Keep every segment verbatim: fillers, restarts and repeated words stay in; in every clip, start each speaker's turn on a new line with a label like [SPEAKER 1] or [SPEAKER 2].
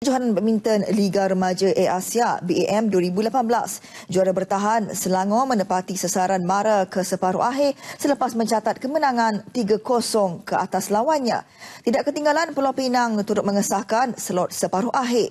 [SPEAKER 1] Kejohanan Badminton Liga Remaja A Asia B A M dua ribu lapan belas. Juara bertahan Selangor menepati sasaran mara ke separuh akhir selepas mencatat kemenangan tiga kosong ke atas lawannya. Tidak ketinggalan, Pulau Pinang turut mengesahkan slot separuh akhir.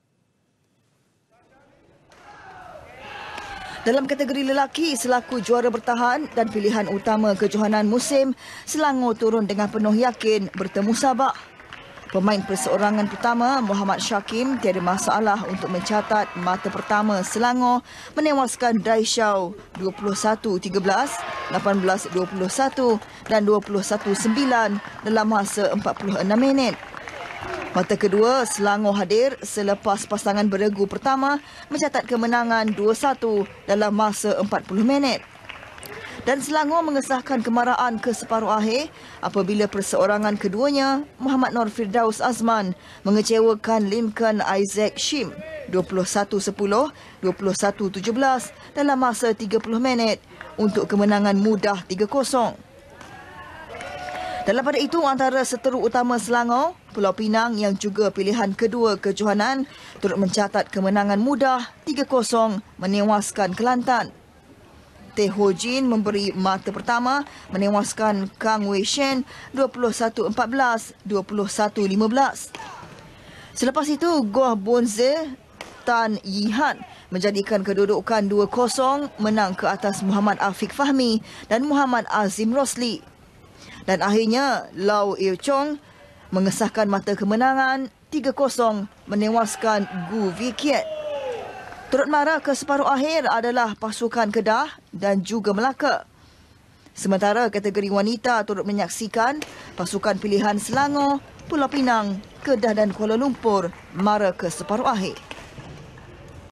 [SPEAKER 1] Dalam kategori lelaki, selaku juara bertahan dan pilihan utama kejohanan musim, Selangor turun dengan penuh yakin bertemu Sabah. Pemain perseorangan pertama Muhammad Syakim tiada masalah untuk mencatat mata pertama Selangor menewaskan Daishau dua puluh satu tiga belas, lapan belas dua puluh satu dan dua puluh satu sembilan dalam masa empat puluh enam minit. Mata kedua, Selangor hadir selepas pasangan beregu pertama mencatat kemenangan dua satu dalam masa empat puluh minit. Dan Selangor mengesahkan kemaraan ke separuh akhir apabila perseorangan keduanya, Muhammad Nor Firdaus Azman, mengecewakan Lincoln Isaac Shim dua puluh satu sepuluh, dua puluh satu tujuh belas dalam masa tiga puluh minit untuk kemenangan mudah tiga kosong. Dalam pada itu, antara seteru utama Selangor, Pulau Pinang yang juga pilihan kedua kejohanan, turut mencatat kemenangan mudah tiga kosong menewaskan Kelantan. Teh Ho Jin memberi mata pertama menewaskan Kang Wei Shen dua puluh satu empat belas, dua puluh satu lima belas. Selepas itu, Goh Bonze Tan Yi Han menjadikan kedudukan dua kosong menang ke atas Muhammad Afiq Fahmi dan Muhammad Azim Rosli. Dan akhirnya, Lau Eo Chong mengesahkan mata kemenangan tiga kosong menewaskan Gu Vikiat. Turut mara ke separuh akhir adalah pasukan Kedah dan juga Melaka. Sementara kategori wanita turut menyaksikan pasukan pilihan Selangor, Pulau Pinang, Kedah dan Kuala Lumpur mara ke separuh akhir.